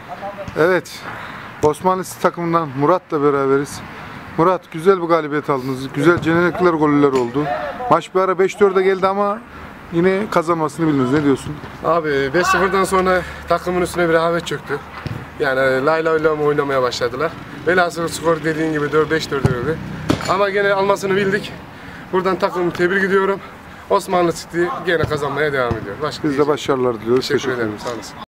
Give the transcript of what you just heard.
Evet, Osmanlı City takımından Murat'la beraberiz. Murat, güzel bir galibiyet aldınız. Güzel cenetlikler, goller oldu. Maç bir ara 5-4'e geldi ama yine kazanmasını bildiniz. Ne diyorsun? Abi 5-0'dan sonra takımın üstüne bir rehavet çöktü. Yani lay lay lay oynamaya başladılar. Velhasıl skor dediğin gibi 5-4'e geldi. Ama gene almasını bildik. Buradan takımı tebrik ediyorum. Osmanlı City gene kazanmaya devam ediyor. Biz de başarılar diliyoruz. Teşekkür ederim. Sağ olasın.